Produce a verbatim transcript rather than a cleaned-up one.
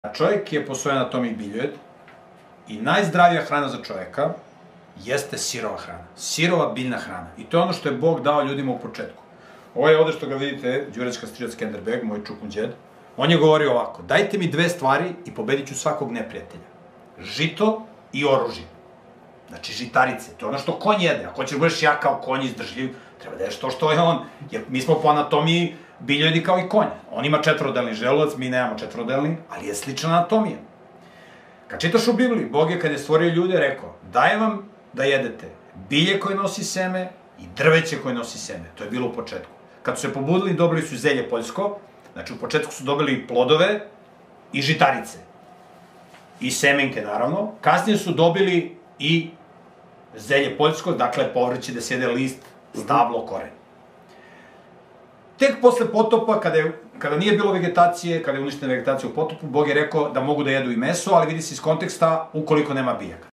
Čovjek je po svojoj anatomiji biljojed i najzdravija hrana za čovjeka jeste sirova hrana, sirova biljna hrana. I to je ono što je Bog dao ljudima u početku. Ovo je ovde što ga vidite, Đurečka strijac Skenderbeg, moj čukun đed, on je govorio ovako: dajte mi dve stvari i pobedit ću svakog neprijatelja. Žito i oružje. Znači žitarice, to je ono što konj jede. Ako ćeš budeš jak kao konj izdržljiv, treba da ješ to što je on. Jer mi smo po anatomiji biljojedi kao i konj. On ima četvorodelni želudac, mi nemamo četvorodelni, ali je slična anatomija. Kad čitaš u Bibliji, Bog je kad je stvorio ljude rekao: dajem vam da jedete bilje koje nosi seme i drveće koje nosi seme. To je bilo u početku. Kad su se pobudili, dobili su zelje poljsko, znači u početku su dobili plodove i žitarice. I semenke, naravno. Kasnije su dobili i zelje poljsko, dakle povrće da sjede list, stablo, koren. Tek posle potopa, kada nije bilo vegetacije, kada je uništena vegetacija u potopu, Bog je rekao da mogu da jedu i meso, ali vidi se iz konteksta ukoliko nema biljaka.